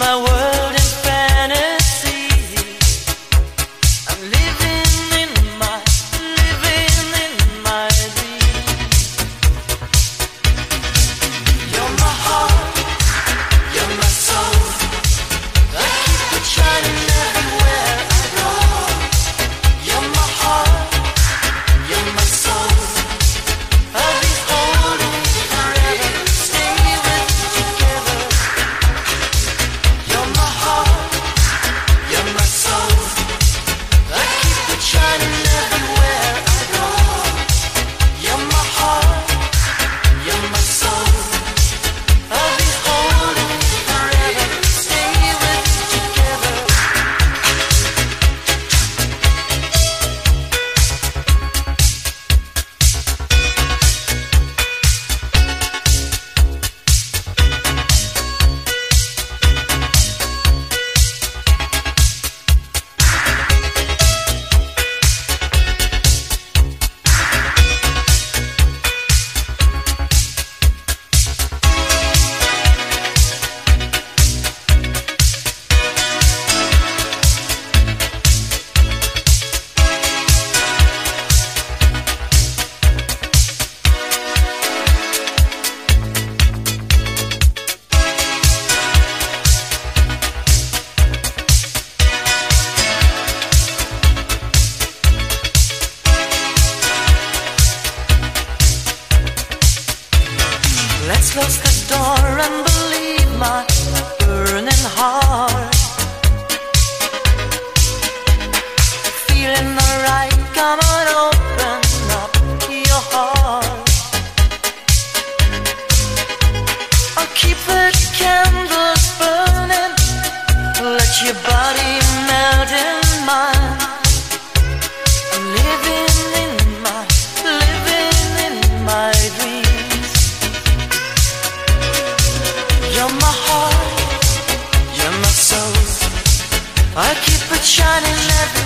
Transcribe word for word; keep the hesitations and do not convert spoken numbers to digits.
my world in fantasy. I'm living in my, living in my dream. You're my heart, you're my soul. I keep it shining everywhere I go. You're my heart, you're my soul. I'll be holding you forever, stay with you together. You're my heart, you're my soul. I keep it shining everywhere I go. You're my heart, you're my soul. I'll be holding you forever, stay with you together. Let's close the door and believe my burning heart. Feeling alright, come on, open up your heart. I'll keep the candles burning, let your body melt in mine. I'm living in my, living in my dreams. You're my heart, you're my soul. I keep it shining every